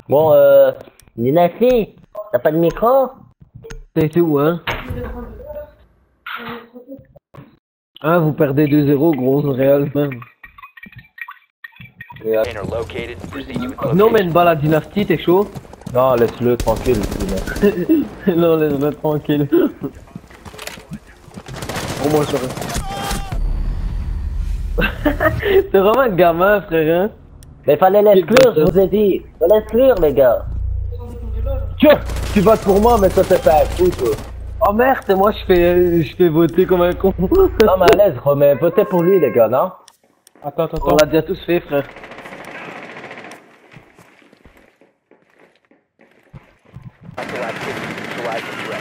Bon, Dynasty, t'as pas de micro? T'as été où, hein? Ah, vous perdez 2-0, gros, Real, même. Container located. Proceed with Non, mais location. une balle à Dynasty, t'es chaud? Non, laisse-le tranquille. Non, laisse-le tranquille. Au moins, ça T'es vraiment un gamin, frère, hein? Mais fallait l'exclure, je vous ai dit. Fallait l'exclure, les gars. Tiens, tu votes pour moi, mais toi t'es pas un fou, toi. Oh merde, et moi je fais voter comme un con. Non, mais à l'aise, remets, votez pour lui, les gars, non? Attends. On l'a déjà tous fait, frère. Hostile activity. Neutralize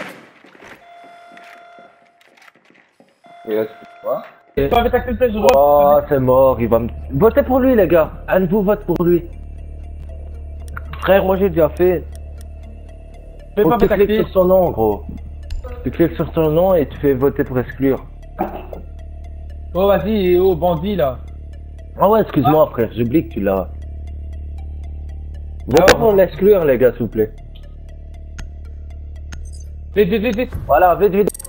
the threat. Quoi? Toi, avec accepté, je vote. Oh, c'est mort, il va me... Votez pour lui, les gars. Un de vous vote pour lui. Frère, moi j'ai déjà fait. Fais Faut pas que tu avec cliques sur son nom, gros. Tu cliques sur son nom et tu fais voter pour exclure. Oh, vas-y, oh, bandit, là. Ah ouais, excuse-moi, frère, j'oublie que tu l'as. Votez ouais. pour l'exclure, les gars, s'il vous plaît. Vite. Voilà, vite.